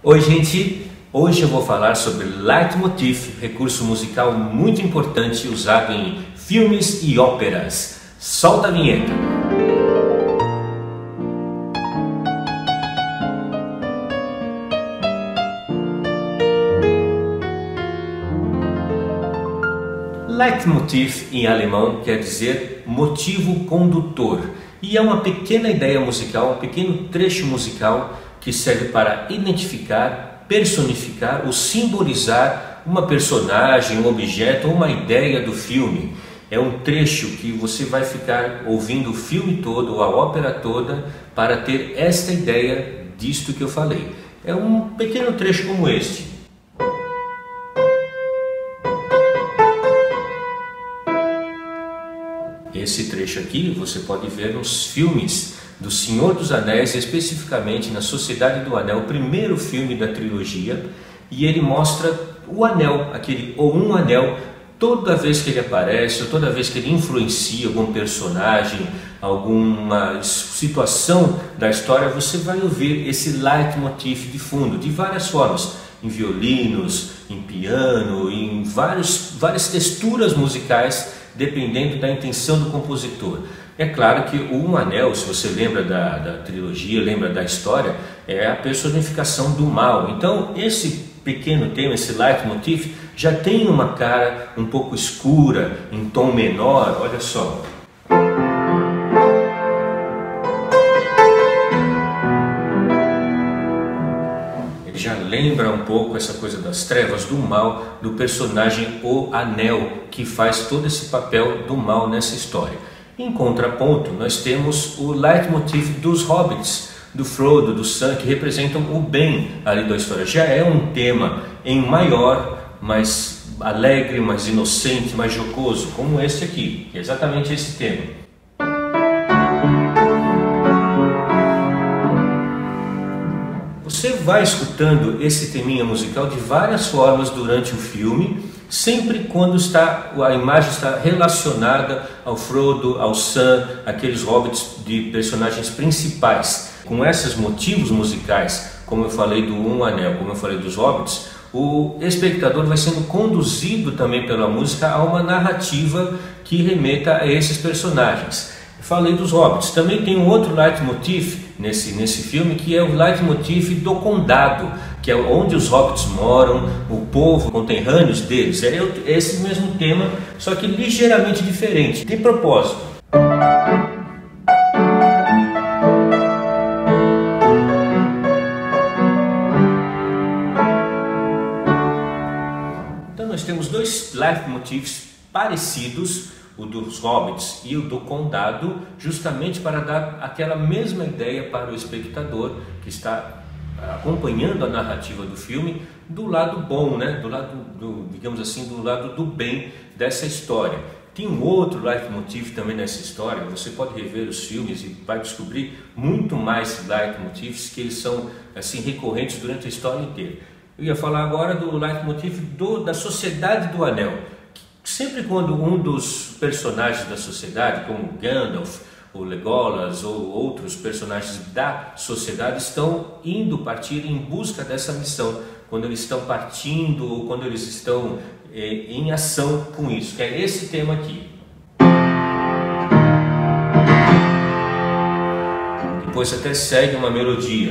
Oi gente, hoje eu vou falar sobre leitmotiv, recurso musical muito importante usado em filmes e óperas. Solta a vinheta! Leitmotiv em alemão quer dizer motivo condutor e é uma pequena ideia musical, um pequeno trecho musical que serve para identificar, personificar ou simbolizar uma personagem, um objeto ou uma ideia do filme. É um trecho que você vai ficar ouvindo o filme todo ou a ópera toda para ter esta ideia disto que eu falei. É um pequeno trecho como este. Esse trecho aqui você pode ver nos filmes do Senhor dos Anéis, especificamente na Sociedade do Anel, o primeiro filme da trilogia, e ele mostra o anel, um anel, toda vez que ele aparece, ou toda vez que ele influencia algum personagem, alguma situação da história, você vai ouvir esse leitmotiv de fundo, de várias formas, em violinos, em piano, em várias texturas musicais, dependendo da intenção do compositor. É claro que o anel, se você lembra da trilogia, lembra da história, é a personificação do mal. Então esse pequeno tema, esse leitmotiv, já tem uma cara um pouco escura, em tom menor, olha só. Ele já lembra um pouco essa coisa das trevas, do mal, do personagem O Anel, que faz todo esse papel do mal nessa história. Em contraponto, nós temos o leitmotiv dos hobbits, do Frodo, do Sam, que representam o bem ali da história. Já é um tema em maior, mais alegre, mais inocente, mais jocoso, como esse aqui, que é exatamente esse tema. Você vai escutando esse teminha musical de várias formas durante o filme, sempre quando a imagem está relacionada ao Frodo, ao Sam, aqueles hobbits de personagens principais. Com esses motivos musicais, como eu falei do Um Anel, como eu falei dos hobbits, o espectador vai sendo conduzido também pela música a uma narrativa que remeta a esses personagens. Falei dos hobbits, também tem um outro leitmotiv nesse filme, que é o leitmotiv do condado, que é onde os hobbits moram, o povo, conterrâneos deles. É esse mesmo tema, só que ligeiramente diferente, de propósito. Então nós temos dois leitmotivs parecidos, o dos hobbits e o do condado, justamente para dar aquela mesma ideia para o espectador que está acompanhando a narrativa do filme, do lado bom, né? Digamos assim, do lado do bem dessa história. Tem um outro leitmotiv também nessa história, você pode rever os filmes e vai descobrir muito mais leitmotivs que eles são assim recorrentes durante a história inteira. Eu ia falar agora do leitmotiv da Sociedade do Anel. Sempre quando um dos personagens da sociedade, como Gandalf, ou Legolas, ou outros personagens da sociedade, estão partir em busca dessa missão, quando eles estão partindo ou quando eles estão em ação com isso, que é esse tema aqui. Depois até segue uma melodia.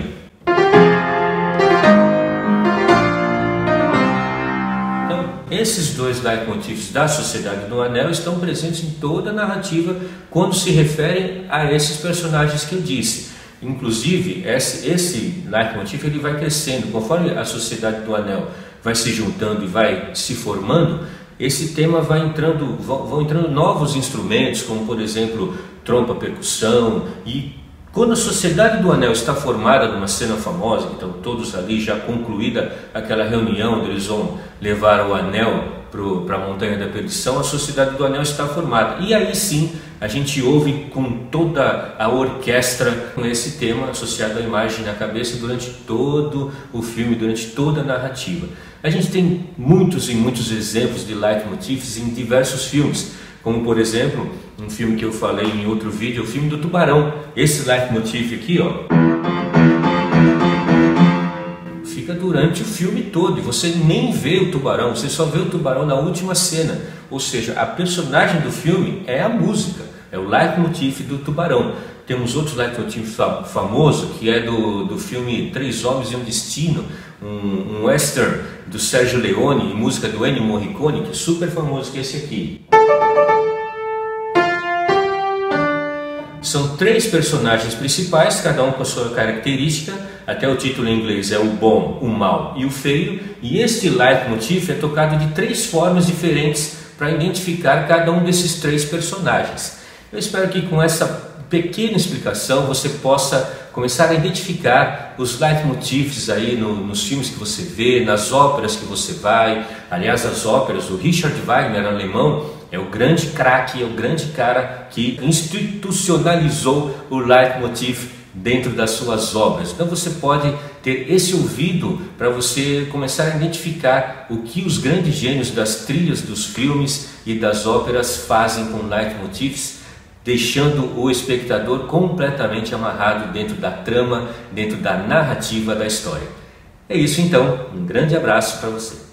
Esses dois leitmotivs da Sociedade do Anel estão presentes em toda a narrativa quando se referem a esses personagens que eu disse. Inclusive, esse leitmotiv ele vai crescendo, conforme a Sociedade do Anel vai se juntando e vai se formando, esse tema vão entrando novos instrumentos, como por exemplo, trompa, percussão, e quando a Sociedade do Anel está formada numa cena famosa, que estão todos ali já concluída aquela reunião onde eles vão levar o anel para a Montanha da Perdição, a Sociedade do Anel está formada. E aí sim a gente ouve com toda a orquestra com esse tema associado à imagem na cabeça durante todo o filme, durante toda a narrativa. A gente tem muitos e muitos exemplos de leitmotivs em diversos filmes. Como por exemplo, um filme que eu falei em outro vídeo, o filme do Tubarão. Esse leitmotiv aqui, ó, fica durante o filme todo e você nem vê o tubarão, você só vê o tubarão na última cena. Ou seja, a personagem do filme é a música, é o leitmotiv do tubarão. Temos outro leitmotiv famoso que é do filme Três Homens e um Destino, um western do Sergio Leone e música do Ennio Morricone, que é super famoso, que é esse aqui. São três personagens principais, cada um com a sua característica, até o título em inglês é o bom, o mal e o feio, e este leitmotiv é tocado de três formas diferentes para identificar cada um desses três personagens. Eu espero que com essa pequena explicação você possa começar a identificar os leitmotivs aí nos filmes que você vê, nas óperas que você vai. Aliás, as óperas, o Richard Wagner, alemão, é o grande craque, é o grande cara que institucionalizou o leitmotiv dentro das suas obras. Então você pode ter esse ouvido para você começar a identificar o que os grandes gênios das trilhas dos filmes e das óperas fazem com leitmotivs, deixando o espectador completamente amarrado dentro da trama, dentro da narrativa da história. É isso então, um grande abraço para você.